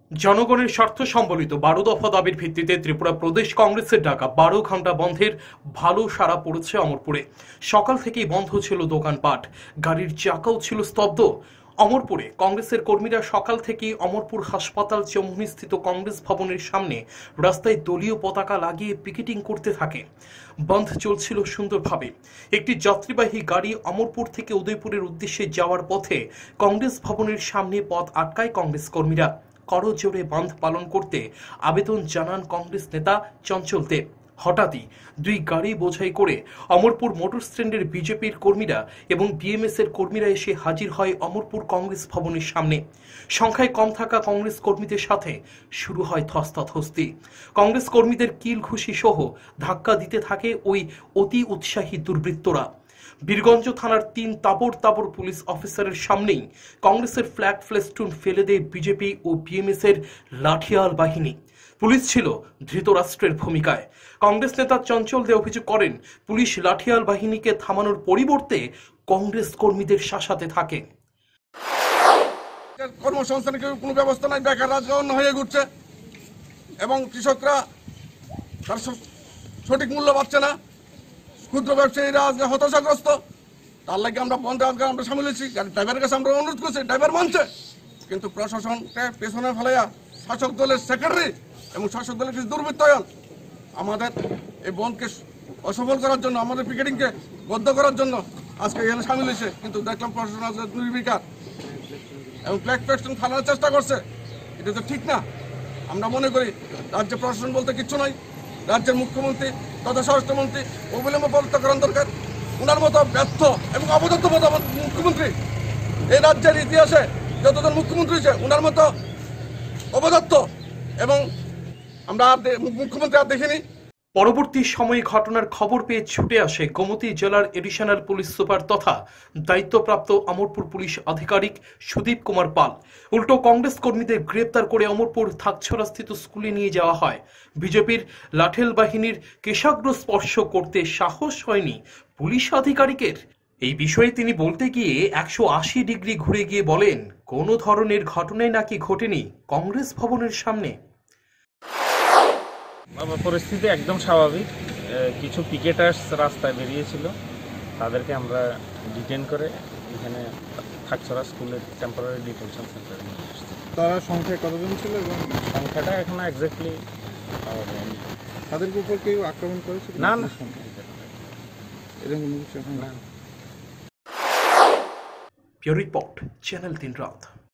জনগণের স্বার্থ সম্বলিত ১২ দফা দাবির ভিত্তিতে ত্রিপুরা প্রদেশ কংগ্রেসের ডাকা ১২ ঘণ্টা বন্ধের ভালো সাড়া পড়েছে অমরপুরে। সকাল থেকেই বন্ধ ছিল দোকানপাট, গাড়ির চাকাও ছিল স্তব্ধ। অমরপুরে কংগ্রেসের কর্মীরা সকাল থেকেই অমরপুর হাসপাতাল চৌমুহনীস্থিত কংগ্রেস ভবনের সামনে রাস্তায় দলীয় পতাকা লাগিয়ে পিকেটিং করতে থাকে। বন্ধ চলছিল সুন্দরভাবে। একটি যাত্রীবাহী গাড়ি অমরপুর থেকে উদয়পুরের উদ্দেশ্যে যাওয়ার পথে কংগ্রেস ভবনের সামনে পথ আটকায় কংগ্রেস কর্মীরা। করজোড়ে বন্ধ পালন করতে আবেদন জানান কংগ্রেস নেতা চঞ্চল দেব। হঠাৎই দুই গাড়ি বোঝাই করে অমরপুর মোটর স্ট্যান্ডের বিজেপির কর্মীরা এবং বিএমএস এর কর্মীরা এসে হাজির হয় অমরপুর কংগ্রেস ভবনের সামনে। সংখ্যায় কম থাকা কংগ্রেস কর্মীদের সাথে শুরু হয় ধস্তাধস্তি। কংগ্রেস কর্মীদের কিল ঘুষি সহ ধাক্কা দিতে থাকে ওই অতি উৎসাহী দুর্বৃত্তরা। বীরগঞ্জ থানার ৩ তাবড় পুলিশ অফিসারের সামনেই কংগ্রেসের ফ্ল্যাগ ফেস্টুন ফেলে দেয় বিজেপি ও বিএমএস এর লাঠিয়াল বাহিনী। পুলিশ ছিল ধৃতরাষ্ট্রের ভূমিকায়। কংগ্রেস নেতা চঞ্চল দে অভিযোগ করেন, পুলিশ লাঠিয়াল বাহিনীকে থামানোর পরিবর্তে কংগ্রেস কর্মীদের শাসাতে থাকে। কর্মসংস্থানের কোনো ব্যবস্থা নাই, বেকার রাজকারণ হয়ে ঘুরছে এবং কৃষকরা তার সঠিক মূল্য পাচ্ছে না। ক্ষুদ্র ব্যবসায়ীরা আজকে হতাশাগ্রস্ত। তার লাগে আমরা বন্ধে আজকে আমরা সামিল হয়েছি। ড্রাইভারের কাছে আমরা অনুরোধ করছি, ড্রাইভার মানছে, কিন্তু প্রশাসনকে পেছনে ফেলাইয়া শাসক দলের সেক্রেটারি এবং শাসক দলের কিছু দুর্বৃত্তায়ন আমাদের এই বন্ধকে অসফল করার জন্য, আমাদের পিকেটিংকে বদ্ধ করার জন্য আজকে এখানে সামিল হয়েছে। কিন্তু দেখলাম প্রশাসন আজকে নির্বিকার এবং ফ্ল্যাগ ফেস্টুন ফালানোর চেষ্টা করছে। এটা তো ঠিক না। আমরা মনে করি রাজ্য প্রশাসন বলতে কিচ্ছু নাই। রাজ্যের মুখ্যমন্ত্রী তথা স্বরাষ্ট্রমন্ত্রী অবিলম্বে পদত্যাগ করার দরকার। ওনার মতো ব্যর্থ এবং অবদত্ত মুখ্যমন্ত্রী এই রাজ্যের ইতিহাসে যতজন মুখ্যমন্ত্রী হয়েছে, ওনার মতো অবদত্ত এবং আমরা মুখ্যমন্ত্রী আর দেখিনি। পরবর্তী সময়ে ঘটনার খবর পেয়ে ছুটে আসে গোমতী জেলার এডিশনাল পুলিশ সুপার তথা দায়িত্বপ্রাপ্ত অমরপুর পুলিশ আধিকারিক সুদীপ কুমার পাল। উল্টো কংগ্রেস কর্মীদের গ্রেপ্তার করে অমরপুর থাকছড়াস্থিত স্কুলে নিয়ে যাওয়া হয়। বিজেপির লাঠেল বাহিনীর কেশাগ্র স্পর্শ করতে সাহস হয়নি পুলিশ আধিকারিকের। এই বিষয়ে তিনি বলতে গিয়ে 180 ডিগ্রি ঘুরে গিয়ে বলেন, কোনো ধরনের ঘটনাই নাকি ঘটেনি কংগ্রেস ভবনের সামনে। পরিস্থিতি একদম স্বাভাবিক। কিছু পিকেটার্স রাস্তায় বেরিয়েছিল, তাদেরকে আমরা ডিটেন করে এখানে থাকছড়া স্কুলের টেম্পোরারি ডিটেনশন সেন্টারে নিয়ে এসেছি। তারা সংখ্যায় কতজন ছিল এবং সংখ্যাটা এখন এক্স্যাক্টলি পাওয়া যায়নি। তাদেরকে উপর কেউ আক্রমণ করেছে? না না, এরকম কিছু রিপোর্ট চ্যানেল 3 রাত।